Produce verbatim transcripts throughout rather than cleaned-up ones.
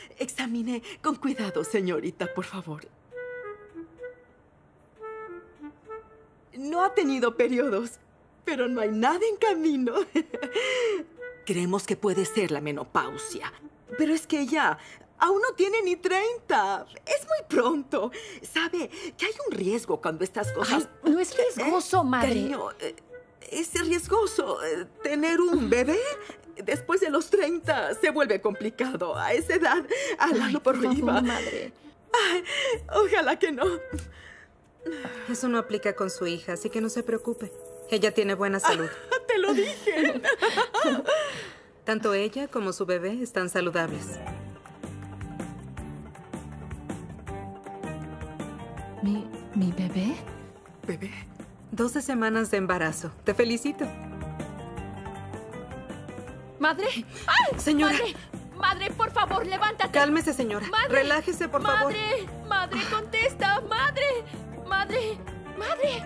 Examine con cuidado, señorita, por favor. No ha tenido periodos, pero no hay nada en camino. Creemos que puede ser la menopausia, pero es que ella aún no tiene ni treinta. Es muy pronto. Sabe que hay un riesgo cuando estas cosas... Ay, no es riesgoso, eh, madre. Cariño, eh, es riesgoso eh, tener un bebé. Después de los treinta se vuelve complicado. A esa edad, Alá lo prohíba. Por favor, madre. Ay, ojalá que no. Eso no aplica con su hija, así que no se preocupe. Ella tiene buena salud. Ah, te lo dije. Tanto ella como su bebé están saludables. ¿Mi, mi bebé? ¿Bebé? doce semanas de embarazo. Te felicito. ¡Madre! ¡Ay! Señora. ¡Madre! ¡Madre, por favor, levántate! Cálmese, señora. ¡Madre! Relájese, por favor. ¡Madre! ¡Madre, contesta! ¡Madre! ¡Madre! ¡Madre!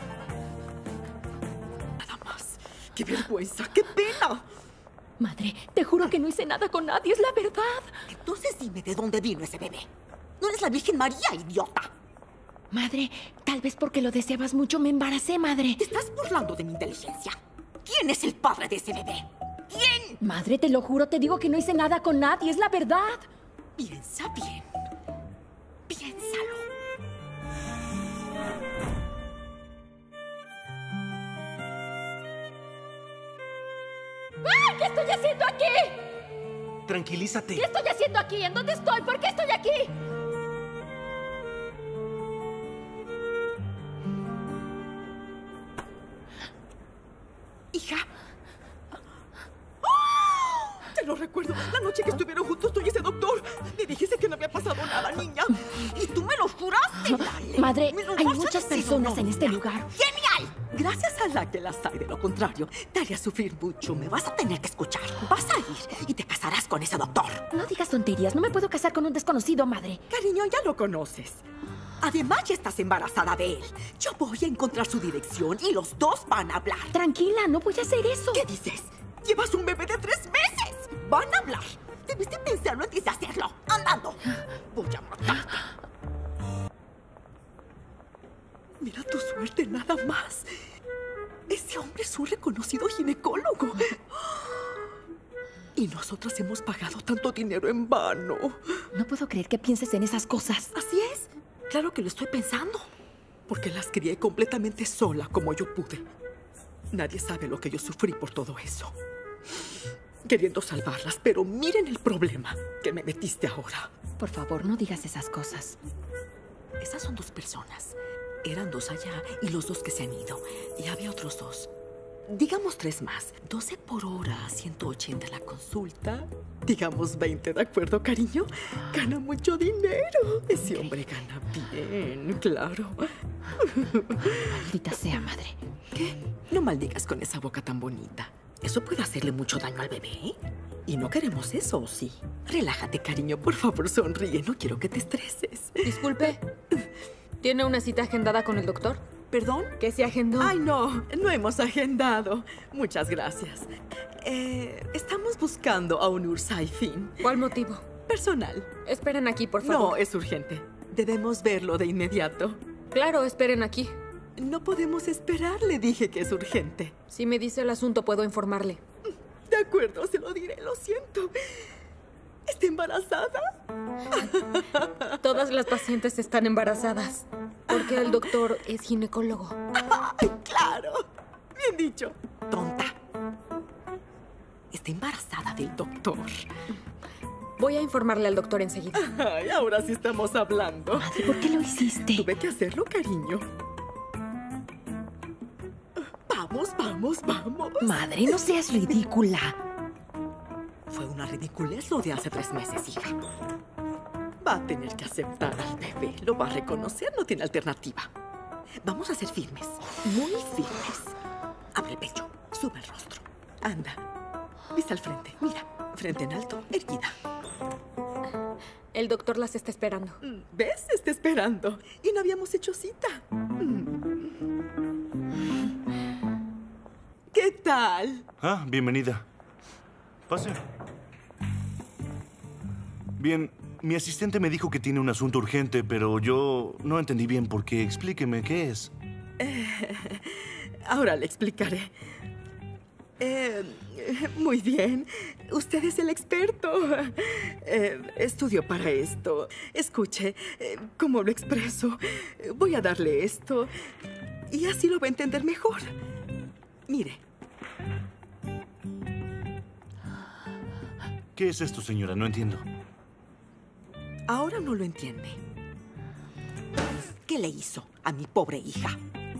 Nada más. ¡Qué vergüenza! ¡Qué pena! Madre, te juro que no hice nada con nadie, es la verdad. Entonces dime de dónde vino ese bebé. No eres la Virgen María, idiota. Madre, tal vez porque lo deseabas mucho me embaracé, madre. ¿Te estás burlando de mi inteligencia? ¿Quién es el padre de ese bebé? ¿Quién? Madre, te lo juro, te digo que no hice nada con nadie, es la verdad. Piensa bien. Piénsalo. ¡Ay! ¿Qué estoy haciendo aquí? Tranquilízate. ¿Qué estoy haciendo aquí? ¿En dónde estoy? ¿Por qué estoy aquí? Hija. ¡Oh! Te lo recuerdo. La noche que estuvieron juntos tú y ese doctor. Me dijiste que no había pasado nada, niña. Y tú me lo juraste, Lale. Madre, Me lo hay vas a muchas decir, personas ¿no, en este niña? lugar. ¡Genial! Gracias a la que las hay. De lo contrario, te haría sufrir mucho. Me vas a tener que escuchar. Vas a ir y te casarás con ese doctor. No digas tonterías, no me puedo casar con un desconocido, madre. Cariño, ya lo conoces. Además, ya estás embarazada de él. Yo voy a encontrar su dirección y los dos van a hablar. Tranquila, no voy a hacer eso. ¿Qué dices? Llevas un bebé de tres meses. Van a hablar. Debiste pensarlo antes de hacerlo. Andando. Voy a matarte. Mira tu suerte, nada más. Ese hombre es un reconocido ginecólogo. Y nosotras hemos pagado tanto dinero en vano. No puedo creer que pienses en esas cosas. Así es. Claro que lo estoy pensando. Porque las crié completamente sola como yo pude. Nadie sabe lo que yo sufrí por todo eso. Queriendo salvarlas, pero miren el problema que me metiste ahora. Por favor, no digas esas cosas. Esas son dos personas. Eran dos allá y los dos que se han ido. Y había otros dos. Digamos tres más. doce por hora, ciento ochenta la consulta. Digamos veinte, ¿de acuerdo, cariño? Gana mucho dinero. Ese hombre gana bien, claro. Maldita sea, madre. ¿Qué? No maldigas con esa boca tan bonita. Eso puede hacerle mucho daño al bebé. Y no queremos eso, ¿o sí? Relájate, cariño. Por favor, sonríe. No quiero que te estreses. Disculpe. ¿Tiene una cita agendada con el doctor? ¿Perdón? ¿Qué se agendó? Ay, no. No hemos agendado. Muchas gracias. Eh, estamos buscando a un Ursaifin. ¿Cuál motivo? Personal. Esperen aquí, por favor. No, es urgente. Debemos verlo de inmediato. Claro, esperen aquí. No podemos esperar, le dije que es urgente. Si me dice el asunto, puedo informarle. De acuerdo, se lo diré, lo siento. ¿Está embarazada? Todas las pacientes están embarazadas. Porque el doctor es ginecólogo. Ay, claro. Bien dicho. Tonta. Está embarazada del doctor. Voy a informarle al doctor enseguida. Ay, ahora sí estamos hablando. Madre, ¿por qué lo hiciste? Tuve que hacerlo, cariño. Vamos, vamos, vamos. Madre, no seas ridícula. Fue una ridiculez lo de hace tres meses, hija. Va a tener que aceptar al bebé. Lo va a reconocer, no tiene alternativa. Vamos a ser firmes, muy firmes. Abre el pecho, sube el rostro. Anda, vista al frente, mira. Frente en alto, erguida. El doctor las está esperando. ¿Ves? Está esperando. Y no habíamos hecho cita. ¿Qué tal? Ah, bienvenida. Pase. Bien, mi asistente me dijo que tiene un asunto urgente, pero yo no entendí bien por qué. Explíqueme, ¿qué es? Eh, ahora le explicaré. Eh, muy bien. Usted es el experto. Eh, estudió para esto. Escuche, eh, ¿cómo lo expreso? Voy a darle esto y así lo va a entender mejor. Mire. ¿Qué es esto, señora? No entiendo. Ahora no lo entiende. ¿Qué le hizo a mi pobre hija?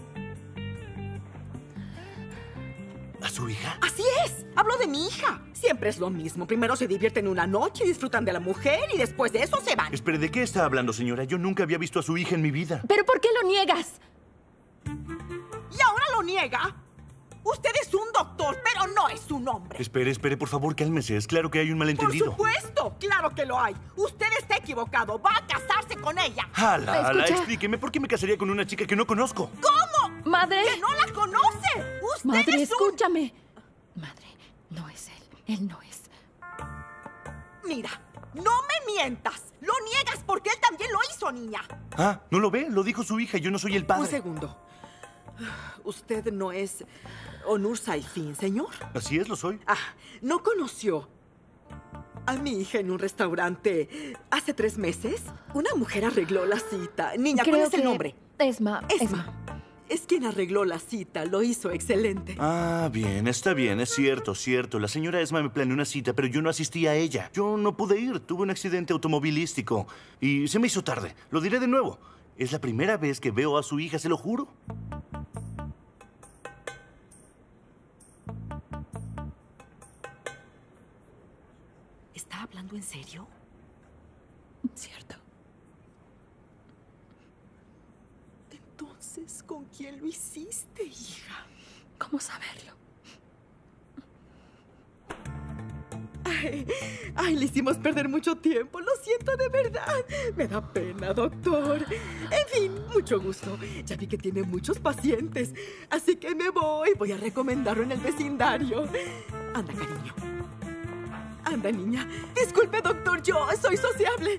¿A su hija? ¡Así es! ¡Hablo de mi hija! Siempre es lo mismo. Primero se divierten una noche y disfrutan de la mujer y después de eso se van. Espere, ¿de qué está hablando, señora? Yo nunca había visto a su hija en mi vida. ¿Pero por qué lo niegas? ¿Y ahora lo niega? Usted es un doctor, pero no es un hombre. Espere, espere, por favor, cálmese. Es claro que hay un malentendido. ¡Por supuesto! ¡Claro que lo hay! Usted está equivocado. Va a casarse con ella. ¡Hala, hala! Escucha. Explíqueme, ¿por qué me casaría con una chica que no conozco? ¿Cómo? ¡Madre! ¡Que no la conoce! ¡Usted Madre, es un... escúchame. Madre, no es él. Él no es. Mira, no me mientas. Lo niegas porque él también lo hizo, niña. Ah, ¿no lo ve? Lo dijo su hija. Yo no soy el padre. Un segundo. Usted no es Onur Saifin, señor. Así es, lo soy. Ah, ¿no conoció a mi hija en un restaurante hace tres meses? Una mujer arregló la cita. Niña, ¿cuál Creo es el que nombre? Esma. Esma. Es quien arregló la cita. Lo hizo excelente. Ah, bien, está bien, es cierto, cierto. La señora Esma me planeó una cita, pero yo no asistí a ella. Yo no pude ir, tuve un accidente automovilístico y se me hizo tarde. Lo diré de nuevo. Es la primera vez que veo a su hija, se lo juro. ¿Está hablando en serio? Cierto. Entonces, ¿con quién lo hiciste, hija? ¿Cómo saberlo? Ay, ay, le hicimos perder mucho tiempo. Lo siento de verdad. Me da pena, doctor. En fin, mucho gusto. Ya vi que tiene muchos pacientes. Así que me voy. Voy a recomendarlo en el vecindario. Anda, cariño. Anda, niña. Disculpe, doctor. Yo soy sociable.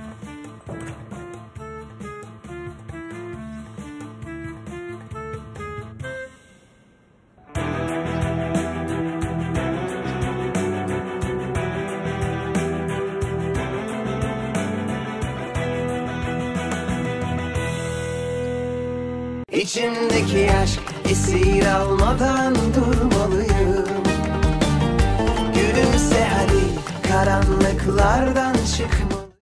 İçimdeki aşk esir almadan durmalıyım. Gülümse hadi karanlıklardan çıkma.